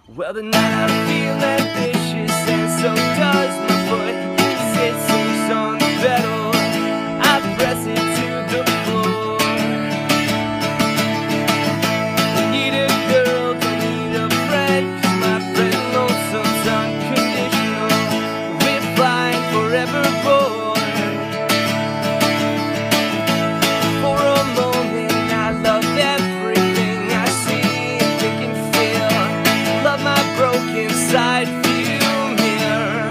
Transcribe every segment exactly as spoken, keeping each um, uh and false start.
Well, the night I feel ambitious, and so does my foot. It sinks on the pedal, I press it to the floor. Don't need a girl, don't need a friend, 'cause my friend lonesome's unconditional. We're flying forevermore. For a moment I love everything I see, think and feel. Love my broken side view mirror.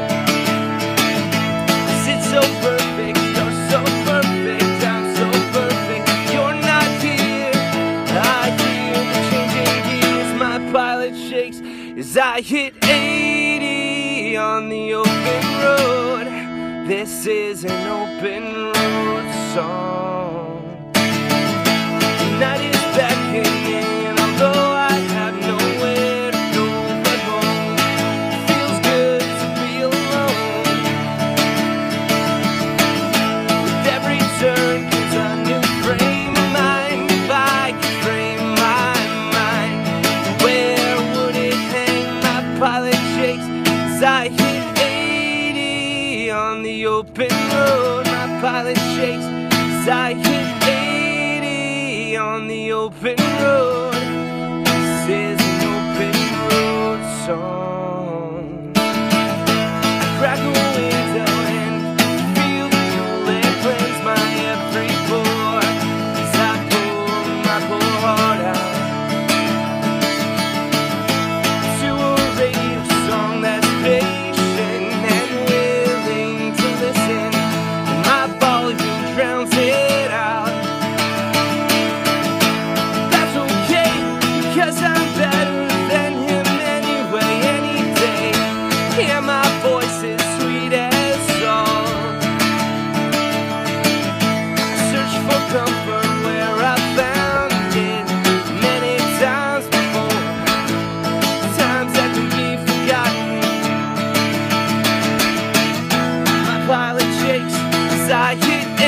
'Cause it's so perfect, you're so perfect, I'm so perfect. You're not here, I hear the changing gears. My pilot shakes as I hit eighty on the open road. This is an open road song. The night is beckoning, although I have nowhere to go but home. It feels good to be alone. With every turn comes a new frame of mind. If I could frame my mind, where would it hang? My pilot shakes as I hit eighty on the open road. My pilot shakes as I hit eighty on the open road. This is an open road song. I crack a window and feel the cool air cleanse my every pore as I pull my poor heart out to a radio song that's patient and willing to listen. My volume drowns it out. That's okay, because I'm better than him anyway, any day. Yeah, my voice is sweet as salt. I search for comfort where I found it many times before, times that can be forgotten. My pilot shakes as I hit